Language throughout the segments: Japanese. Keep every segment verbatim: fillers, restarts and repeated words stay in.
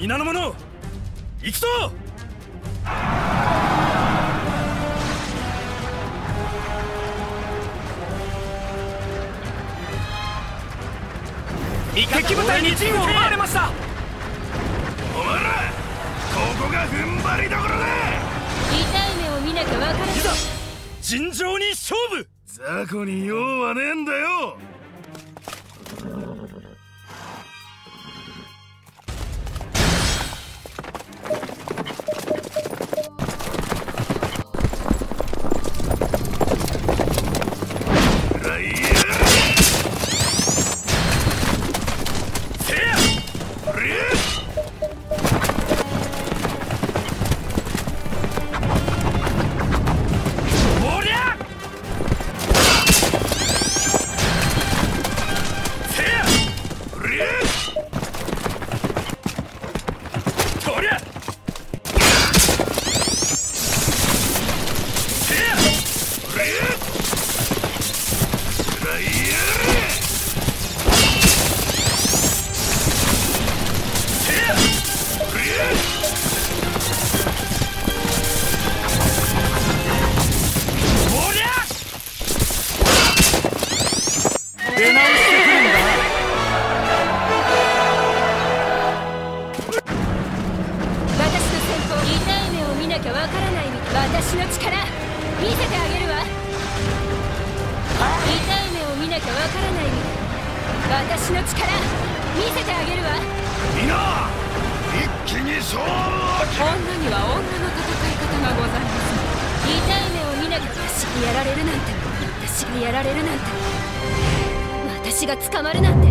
皆の者、行くぞ。敵部隊に陣を奪われました。 お前ら、ここが踏ん張りどころだ。 痛い目を見なきゃ分からない。 いざ尋常に勝負。 雑魚に用はねえんだよ。 私の力見せてあげるわ。痛い目を見なきゃわからないみたい。私の力見せてあげるわ。 みんな一気に勝負を決め。 女には女の戦い方がございます。痛い目を見なきゃ私がやられるなんて私がやられるなんて私が捕まるなんて。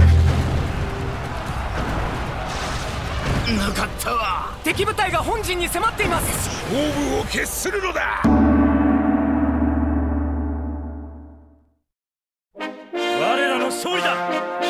なかったわ。 敵部隊が本陣に迫っています。 勝負を決するのだ。 我らの勝利だ。